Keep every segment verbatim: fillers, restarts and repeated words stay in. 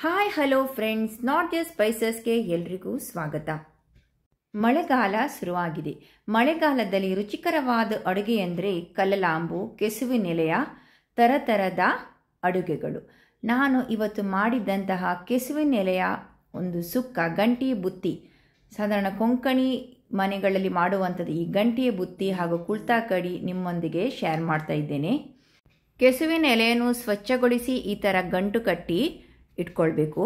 Hi hello friends, not just ಸ್ಪೈಸಸ್ಗೆ ಎಲ್ರಿಗೂ ಸ್ವಾಗತ. ಮಳೆಗಾಲ ಶುರುವಾಗಿದೆ. ಮಳೆಗಾಲದಲ್ಲಿ ರುಚಿಕರವಾದ ಅಡುಗೆ ಅಂದರೆ ಕಲ್ಲಲಾಂಬು, ಕೆಸುವಿನೆಲೆಯ ತರತರದ ಅಡುಗೆಗಳು. ನಾನು ಇವತ್ತು ಮಾಡಿದ್ದಂತಹ ಕೆಸುವಿನೆಲೆಯ ಒಂದು ಸುಕ್ಕ, ಗಂಟಿಯ ಬುತ್ತಿ, ಸಾಧಾರಣ ಕೊಂಕಣಿ ಮನೆಗಳಲ್ಲಿ ಮಾಡುವಂಥದ್ದು ಈ ಗಂಟಿಯ ಬುತ್ತಿ ಹಾಗೂ ಕುಳ್ತಾ ಕಡಿ ನಿಮ್ಮೊಂದಿಗೆ ಶೇರ್ ಮಾಡ್ತಾ ಇದ್ದೇನೆ. ಕೆಸುವಿನ ಎಲೆಯನ್ನು ಸ್ವಚ್ಛಗೊಳಿಸಿ ಈ ಥರ ಗಂಟು ಕಟ್ಟಿ ಇಟ್ಕೊಳ್ಬೇಕು.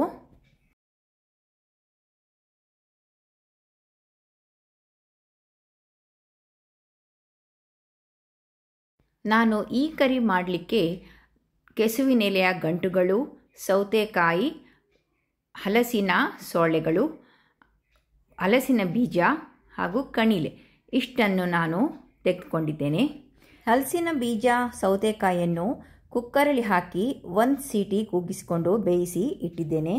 ನಾನು ಈ ಕರಿ ಮಾಡಲಿಕ್ಕೆ ಕೆಸುವಿನೆಲೆಯ ಗಂಟುಗಳು, ಸೌತೆಕಾಯಿ, ಹಲಸಿನ ಸೊಳ್ಳೆಗಳು, ಹಲಸಿನ ಬೀಜ ಹಾಗೂ ಕಣಿಲೆ ಇಷ್ಟನ್ನು ನಾನು ತೆಗೆದುಕೊಂಡಿದ್ದೇನೆ. ಹಲಸಿನ ಬೀಜ, ಸೌತೆಕಾಯಿಯನ್ನು ಕುಕ್ಕರಲ್ಲಿ ಹಾಕಿ ಒಂದು ಸೀಟಿ ಕೂಗಿಸಿಕೊಂಡು ಬೇಯಿಸಿ ಇಟ್ಟಿದ್ದೇನೆ.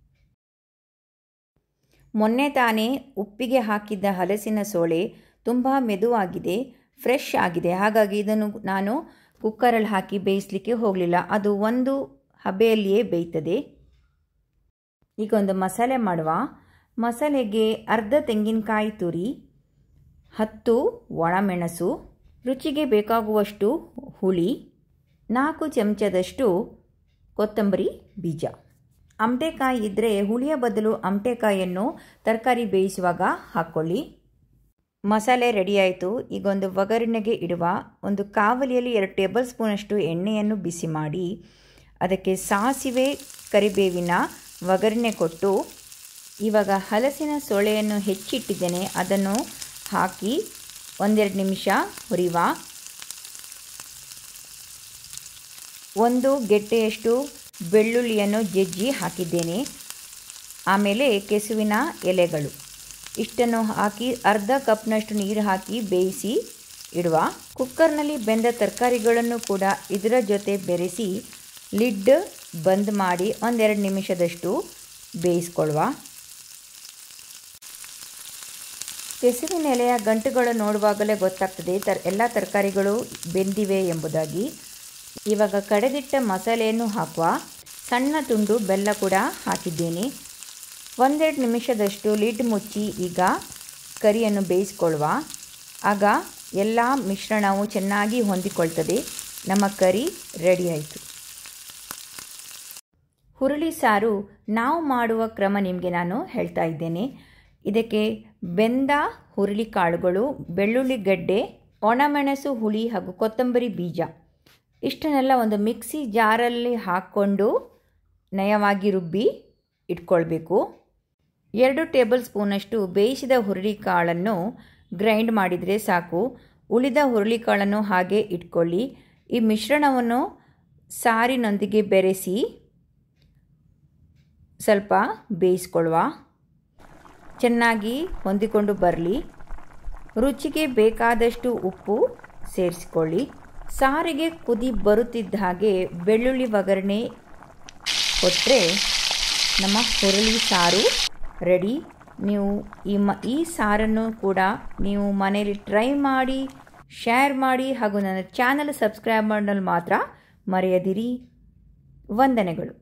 ಮೊನ್ನೆ ತಾನೇ ಉಪ್ಪಿಗೆ ಹಾಕಿದ್ದ ಹಲಸಿನ ಸೋಳೆ ತುಂಬ ಮೆದುವಾಗಿದೆ, ಫ್ರೆಶ್ ಆಗಿದೆ. ಹಾಗಾಗಿ ಇದನ್ನು ನಾನು ಕುಕ್ಕರಲ್ಲಿ ಹಾಕಿ ಬೇಯಿಸಲಿಕ್ಕೆ ಹೋಗಲಿಲ್ಲ, ಅದು ಒಂದು ಹಬೆಯಲ್ಲಿಯೇ ಬೇಯ್ತದೆ. ಈಗ ಒಂದು ಮಸಾಲೆ ಮಾಡುವ. ಮಸಾಲೆಗೆ ಅರ್ಧ ತೆಂಗಿನಕಾಯಿ ತುರಿ, ಹತ್ತು ಒಣಮೆಣಸು, ರುಚಿಗೆ ಬೇಕಾಗುವಷ್ಟು ಹುಳಿ, ನಾಲ್ಕು ಚಮಚದಷ್ಟು ಕೊತ್ತಂಬರಿ ಬೀಜ. ಅಮಟೆಕಾಯಿ ಇದ್ದರೆ ಹುಳಿಯ ಬದಲು ಅಮಟೆಕಾಯಿಯನ್ನು ತರಕಾರಿ ಬೇಯಿಸುವಾಗ ಹಾಕ್ಕೊಳ್ಳಿ. ಮಸಾಲೆ ರೆಡಿ ಆಯಿತು. ಈಗ ಒಂದು ಒಗ್ಗರಣೆಗೆ ಇಡುವ. ಒಂದು ಕಾವಲಿಯಲ್ಲಿ ಎರಡು ಟೇಬಲ್ ಸ್ಪೂನಷ್ಟು ಎಣ್ಣೆಯನ್ನು ಬಿಸಿ ಮಾಡಿ ಅದಕ್ಕೆ ಸಾಸಿವೆ, ಕರಿಬೇವಿನ ಒಗ್ಗರಣೆ ಕೊಟ್ಟು, ಇವಾಗ ಹಲಸಿನ ಸೊಳೆಯನ್ನು ಹೆಚ್ಚಿಟ್ಟಿದ್ದೇನೆ, ಅದನ್ನು ಹಾಕಿ ಒಂದೆರಡು ನಿಮಿಷ ಹುರಿವ. ಒಂದು ಗೆಡ್ಡೆಯಷ್ಟು ಬೆಳ್ಳುಳ್ಳಿಯನ್ನು ಜಜ್ಜಿ ಹಾಕಿದ್ದೇನೆ. ಆಮೇಲೆ ಕೆಸುವಿನ ಎಲೆಗಳು ಇಷ್ಟನ್ನು ಹಾಕಿ ಅರ್ಧ ಕಪ್ನಷ್ಟು ನೀರು ಹಾಕಿ ಬೇಯಿಸಿ ಇಡುವ. ಕುಕ್ಕರ್ನಲ್ಲಿ ಬೆಂದ ತರಕಾರಿಗಳನ್ನು ಕೂಡ ಇದರ ಜೊತೆ ಬೆರೆಸಿ ಲಿಡ್ ಬಂದ್ ಮಾಡಿ ಒಂದೆರಡು ನಿಮಿಷದಷ್ಟು ಬೇಯಿಸ್ಕೊಳ್ಳುವ. ಕೆಸುವಿನ ಎಲೆಯ ಗಂಟುಗಳು ನೋಡುವಾಗಲೇ ಗೊತ್ತಾಗ್ತದೆ ತರ್ ಎಲ್ಲ ತರಕಾರಿಗಳು ಬೆಂದಿವೆ ಎಂಬುದಾಗಿ. ಇವಾಗ ಕಡೆದಿಟ್ಟ ಮಸಾಲೆಯನ್ನು ಹಾಕುವ. ಸಣ್ಣ ತುಂಡು ಬೆಲ್ಲ ಕೂಡ ಹಾಕಿದ್ದೇನೆ. ಒಂದೆರಡು ನಿಮಿಷದಷ್ಟು ಲಿಡ್ ಮುಚ್ಚಿ ಈಗ ಕರಿಯನ್ನು ಬೇಯಿಸ್ಕೊಳ್ಳುವ. ಆಗ ಎಲ್ಲ ಮಿಶ್ರಣವು ಚೆನ್ನಾಗಿ ಹೊಂದಿಕೊಳ್ತದೆ. ನಮ್ಮ ಕರಿ ರೆಡಿ ಆಯಿತು. ಹುರುಳಿ ಸಾರು ನಾವು ಮಾಡುವ ಕ್ರಮ ನಿಮಗೆ ನಾನು ಹೇಳ್ತಾ ಇದ್ದೇನೆ. ಇದಕ್ಕೆ ಬೆಂದ ಹುರುಳಿ ಕಾಳುಗಳು, ಬೆಳ್ಳುಳ್ಳಿ ಗಡ್ಡೆ, ಒಣಮೆಣಸು, ಹುಳಿ ಹಾಗೂ ಕೊತ್ತಂಬರಿ ಬೀಜ ಇಷ್ಟನ್ನೆಲ್ಲ ಒಂದು ಮಿಕ್ಸಿ ಜಾರಲ್ಲಿ ಹಾಕ್ಕೊಂಡು ನಯವಾಗಿ ರುಬ್ಬಿ ಇಟ್ಕೊಳ್ಬೇಕು. ಎರಡು ಟೇಬಲ್ ಸ್ಪೂನಷ್ಟು ಬೇಯಿಸಿದ ಹುರುಳಿ ಕಾಳನ್ನು ಗ್ರೈಂಡ್ ಮಾಡಿದರೆ ಸಾಕು. ಉಳಿದ ಹುರುಳಿ ಕಾಳನ್ನು ಹಾಗೆ ಇಟ್ಕೊಳ್ಳಿ. ಈ ಮಿಶ್ರಣವನ್ನು ಸಾರಿನೊಂದಿಗೆ ಬೆರೆಸಿ ಸ್ವಲ್ಪ ಬೇಯಿಸ್ಕೊಳ್ಳುವ. ಚೆನ್ನಾಗಿ ಹೊಂದಿಕೊಂಡು ಬರಲಿ. ರುಚಿಗೆ ಬೇಕಾದಷ್ಟು ಉಪ್ಪು ಸೇರಿಸಿಕೊಳ್ಳಿ. ಸಾರಿಗೆ ಕುದಿ ಬರುತ್ತಿದ್ದ ಹಾಗೆ ಬೆಳ್ಳುಳ್ಳಿ ಒಗ್ಗರಣೆ ಕೊಟ್ಟರೆ ನಮ್ಮ ಹುರುಳಿ ಸಾರು ರೆಡಿ. ನೀವು ಈ ಮ ಈ ಸಾರನ್ನು ಕೂಡ ನೀವು ಮನೆಯಲ್ಲಿ ಟ್ರೈ ಮಾಡಿ, ಶೇರ್ ಮಾಡಿ ಹಾಗೂ ನನ್ನ ಚಾನಲ್ ಸಬ್ಸ್ಕ್ರೈಬ್ ಮಾಡಲು ಮಾತ್ರ ಮರೆಯದಿರಿ. ವಂದನೆಗಳು.